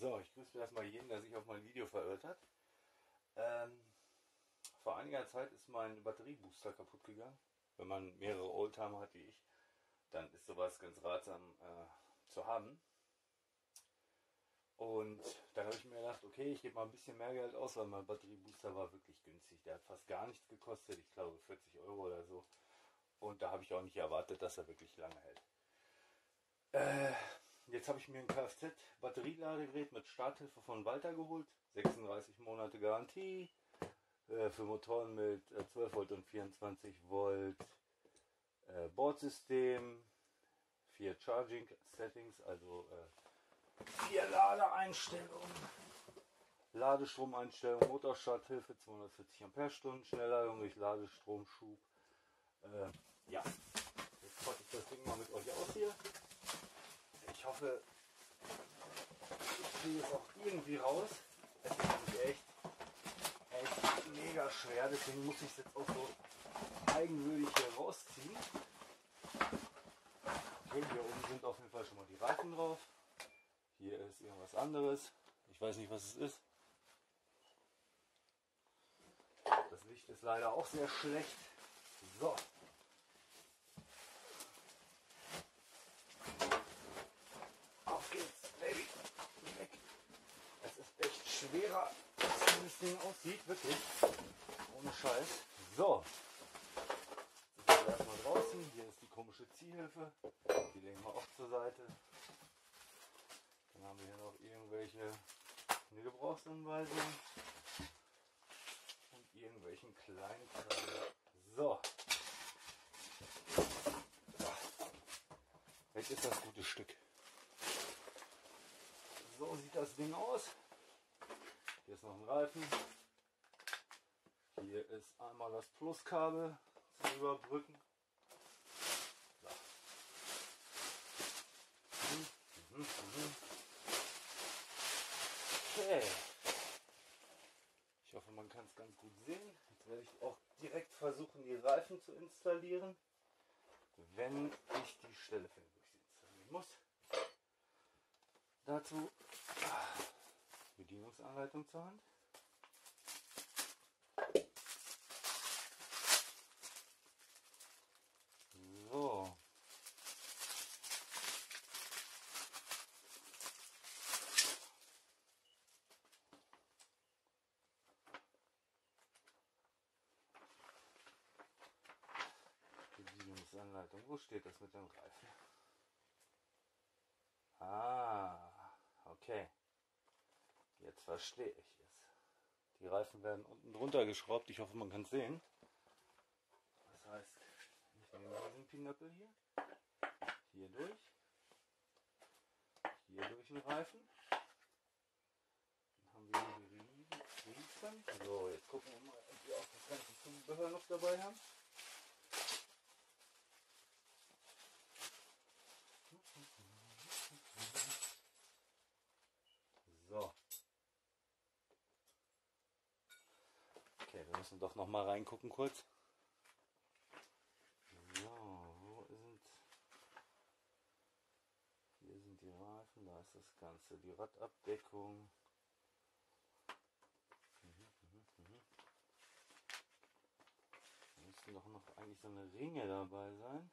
So, ich grüße erstmal jeden, der sich auf mein Video verirrt hat. Vor einiger Zeit ist mein Batteriebooster kaputt gegangen. Wenn man mehrere Oldtimer hat wie ich, dann ist sowas ganz ratsam zu haben. Und dann habe ich mir gedacht, okay, ich gebe mal ein bisschen mehr Geld aus, weil mein Batteriebooster war wirklich günstig. Der hat fast gar nichts gekostet, ich glaube 40 € oder so. Und da habe ich auch nicht erwartet, dass er wirklich lange hält. Jetzt habe ich mir ein Kfz-Batterieladegerät mit Starthilfe von Walter geholt. 36 Monate Garantie. Für Motoren mit 12 Volt und 24 Volt. Bordsystem. 4 Charging Settings, also 4 Ladeeinstellungen. Ladestromeinstellung, Motorstarthilfe, 240 Ampere-Stunden, Schnellladung durch Ladestromschub. Ja, jetzt packe ich das Ding mal mit euch aus hier. Ich hoffe, ich kriege es auch irgendwie raus. Es ist nämlich echt mega schwer, deswegen muss ich es jetzt auch so eigenwillig hier rausziehen. Okay, hier oben sind auf jeden Fall schon mal die Reifen drauf. Hier ist irgendwas anderes. Ich weiß nicht, was es ist. Das Licht ist leider auch sehr schlecht. So. Auf geht's, Baby. Weg. Es ist echt schwerer, als dieses Ding aussieht. Wirklich. Ohne Scheiß. So. Jetzt sind wir erstmal draußen. Hier ist die komische Zielhilfe. Die legen wir auch zur Seite. Dann haben wir hier noch irgendwelche Gebrauchsanweisungen und irgendwelchen kleinen Kram. So. Weg ist das gute Stück. So sieht das Ding aus. Hier ist noch ein Reifen. Hier ist einmal das Pluskabel zum Überbrücken. So. Okay. Ich hoffe, man kann es ganz gut sehen. Jetzt werde ich auch direkt versuchen, die Reifen zu installieren, wenn ich die Stelle finde, wo ich sie installieren muss. Dazu Bedienungsanleitung zur Hand. So. Bedienungsanleitung. Wo steht das mit dem Reifen? Ah, okay. Jetzt verstehe ich es. Die Reifen werden unten drunter geschraubt. Ich hoffe, man kann es sehen. Das heißt, ich nehme diesen Pinöppel hier durch den Reifen. Dann haben wir hier die Riefen. So, jetzt gucken wir mal, ob wir auch das ganze Zubehör noch dabei haben. So. Okay, wir müssen doch noch mal reingucken kurz. So, wo sind... Hier sind die Reifen, da ist das Ganze, die Radabdeckung. Da müssten doch noch eigentlich so eine Ringe dabei sein.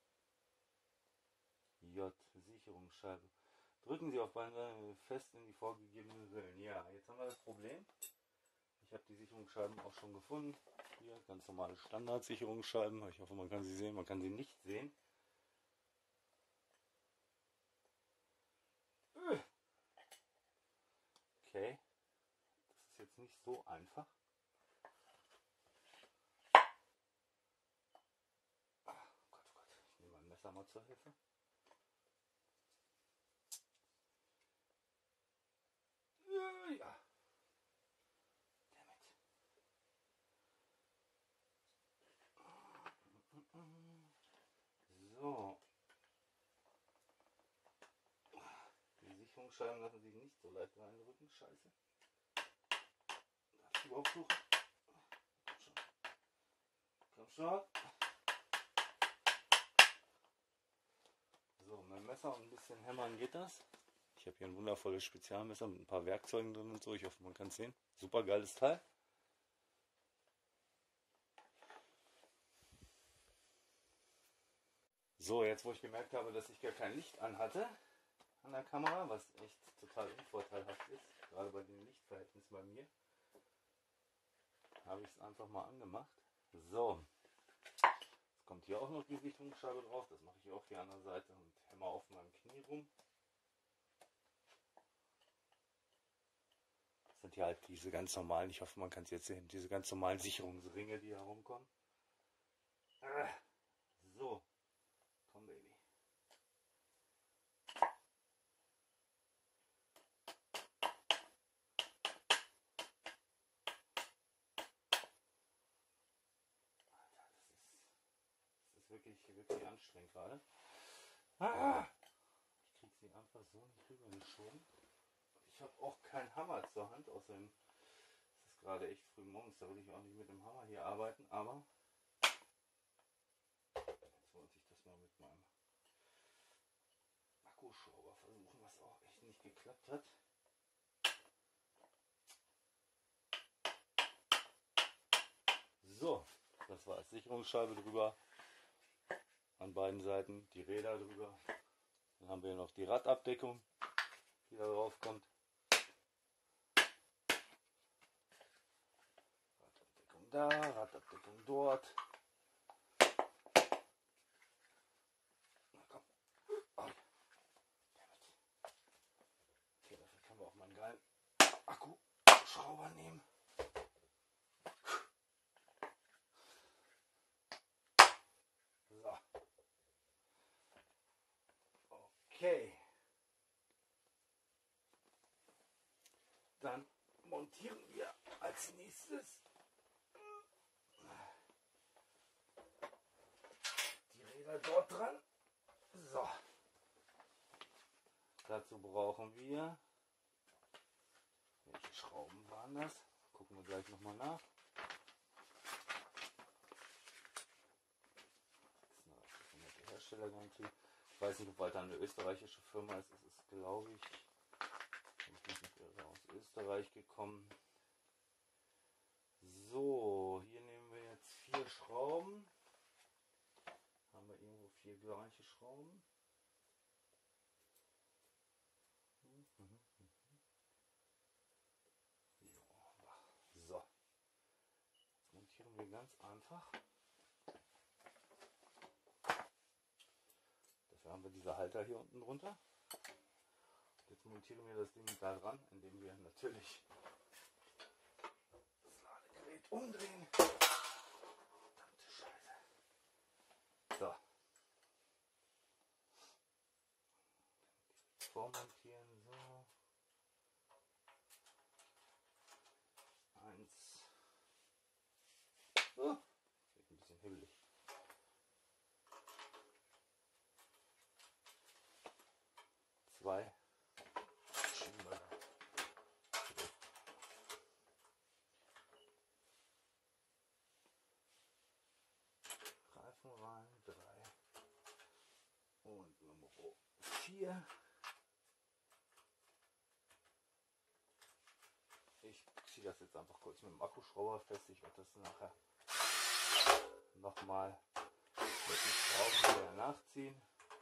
J, Sicherungsscheibe. Drücken Sie auf beide fest in die vorgegebenen Rillen. Ja, jetzt haben wir das Problem. Ich habe die Sicherungsscheiben auch schon gefunden. Hier, ganz normale Standardsicherungsscheiben. Ich hoffe, man kann sie sehen. Man kann sie nicht sehen. Okay. Das ist jetzt nicht so einfach. Oh Gott, oh Gott. Ich nehme mein Messer mal zur Hilfe. Ja. Damit. So. Die Sicherungsscheiben lassen sich nicht so leicht reindrücken. Scheiße. Darf ich überhaupt suchen? Komm schon. Komm schon. So, mit dem Messer und ein bisschen hämmern geht das. Ich Ich habe hier ein wundervolles Spezialmesser mit ein paar Werkzeugen drin und so. Ich hoffe, man kann es sehen. Super geiles Teil. So, jetzt wo ich gemerkt habe, dass ich gar kein Licht an hatte an der Kamera, was echt total unvorteilhaft ist, gerade bei den Lichtverhältnissen bei mir, habe ich es einfach mal angemacht. So, jetzt kommt hier auch noch die Sichtungsscheibe drauf, das mache ich auch hier an der Seite und hämmer auf meinem Knie rum. Das sind ja halt diese ganz normalen, ich hoffe man kann es jetzt sehen, diese ganz normalen Sicherungsringe, die herumkommen. So, komm Baby. Wirklich anstrengend gerade. Ich kriege sie einfach so nicht rübergeschoben. Ich habe auch keinen Hammer zur Hand, außerdem ist es gerade echt früh morgens, da will ich auch nicht mit dem Hammer hier arbeiten, aber jetzt wollte ich das mal mit meinem Akkuschrauber versuchen, was auch echt nicht geklappt hat. So, das war's. Sicherungsscheibe drüber. An beiden Seiten die Räder drüber. Dann haben wir noch die Radabdeckung, die da drauf kommt. Radabdeckung da, Radabdeckung dort. Na komm. Oh. Okay, dafür können wir auch mal einen geilen Akkuschrauber nehmen. So. Okay. Dann montieren wir als nächstes die Räder dort dran. So. Dazu brauchen wir, welche Schrauben waren das? Gucken wir gleich nochmal nach. Das ist die Herstellergarantie. Ich weiß nicht, ob weiter eine österreichische Firma ist. Es ist, glaube ich, wenn ich mich nicht irre, aus Österreich gekommen. So, hier nehmen wir jetzt 4 Schrauben. Haben wir irgendwo 4 gleiche Schrauben. So, jetzt montieren wir ganz einfach. Dafür haben wir diese Halter hier unten drunter. Jetzt montieren wir das Ding da dran, indem wir natürlich das Ladegerät umdrehen. Verdammte Scheiße. So. Vormontieren, so. 1. Oh, wird ein bisschen hibbelig. 2. Schieben wir da. Reifen rein, 3. Und Nummer 4. Ich ziehe das jetzt einfach kurz mit dem Akkuschrauber fest. Ich werde das nachher nochmal mit den Schrauben wieder nachziehen.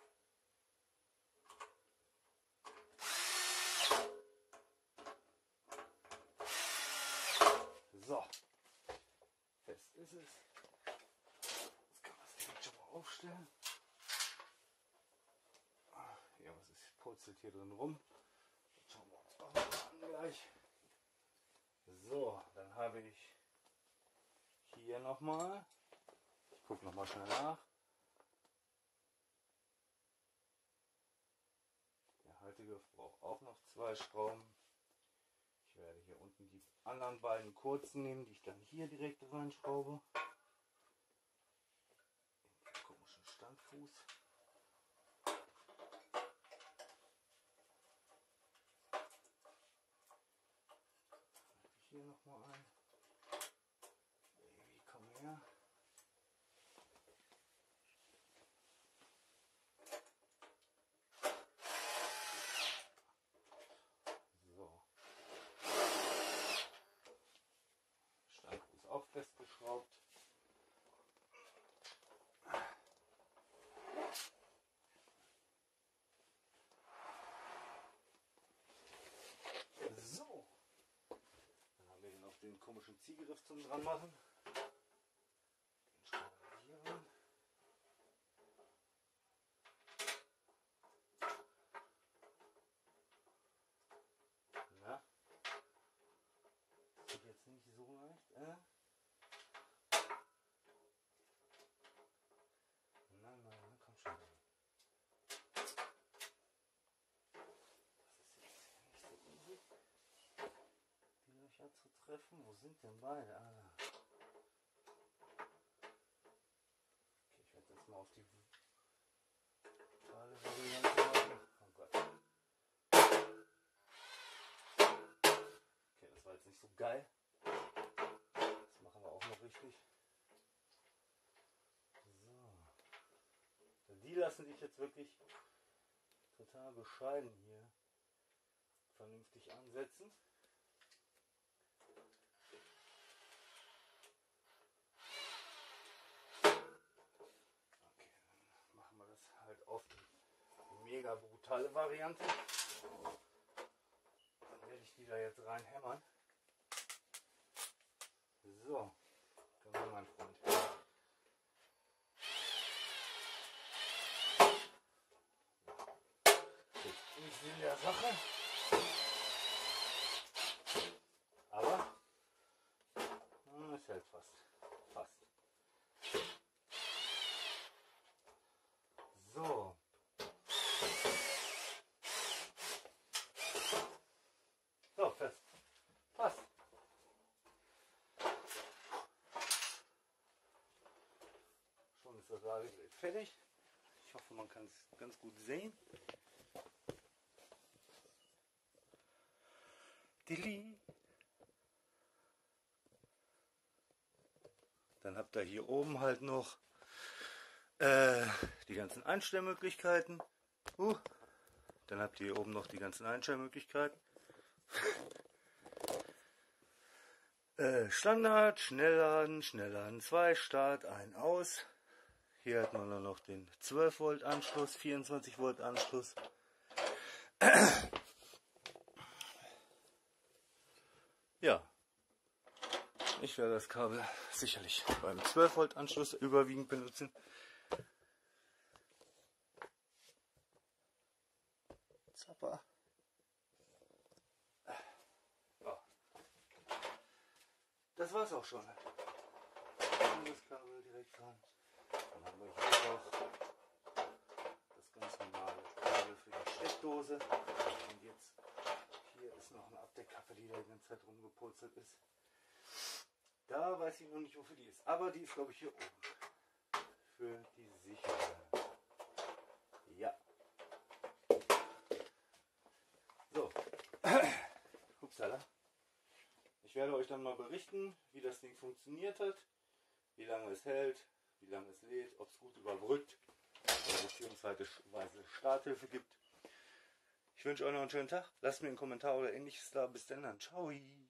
So, fest ist es. Jetzt kann man es direkt schon mal aufstellen. Ja, was ist, purzelt hier drin rum. Das schauen wir uns auch mal an gleich. So, dann habe ich hier nochmal, ich gucke nochmal schnell nach. Der Haltegriff braucht auch noch 2 Schrauben. Ich werde hier unten die anderen beiden kurzen nehmen, die ich dann hier direkt reinschraube. In den komischen Standfuß. Hier nochmal ein. Baby, komm her. komischen Ziehgriff zum dran machen. Den Schrauber hier rein. Na? Das ist jetzt nicht so leicht, Nein, komm schon. Das ist jetzt nicht so easy, die Löcher zu treffen. Wo sind denn beide? Okay, ich werde jetzt mal auf die totale Variante machen. Oh Gott. Okay, das war jetzt nicht so geil. Das machen wir auch noch richtig. So. Die lassen sich jetzt wirklich total bescheiden hier vernünftig ansetzen. Okay, dann machen wir das halt auf die mega brutale Variante. Dann werde ich die da jetzt rein hämmern. So, komm mal, mein Freund. Nicht in der Sache, aber es hält fast. So. So, fest. Passt. Schon ist das Ladegerät fertig. Ich hoffe, man kann es ganz gut sehen. Dann habt ihr hier oben halt noch die ganzen Einstellmöglichkeiten. Dann habt ihr hier oben noch die ganzen Einstellmöglichkeiten. Standard, Schnellladen, Schnellladen 2, Start, ein, aus. Hier hat man dann noch den 12 Volt Anschluss, 24 Volt Anschluss. Ja, ich werde das Kabel sicherlich beim 12 Volt Anschluss überwiegend benutzen. Zapper. Ja. Das war's auch schon. Das Kabel direkt dran. Dann haben wir hier noch das ganz normale Kabel für die Steckdose. Und jetzt hier ist noch eine Abdeckkappe, die da die ganze Zeit rumgepurzelt ist. Da weiß ich noch nicht, wofür die ist. Aber die ist, glaube ich, hier oben. Für die Sicherheit. Ja. So. Upsala. Ich werde euch dann mal berichten, wie das Ding funktioniert hat. Wie lange es hält, wie lange es lädt, ob es gut überbrückt. Beziehungsweise Starthilfe gibt. Ich wünsche euch noch einen schönen Tag. Lasst mir einen Kommentar oder ähnliches da. Bis dann. Ciao.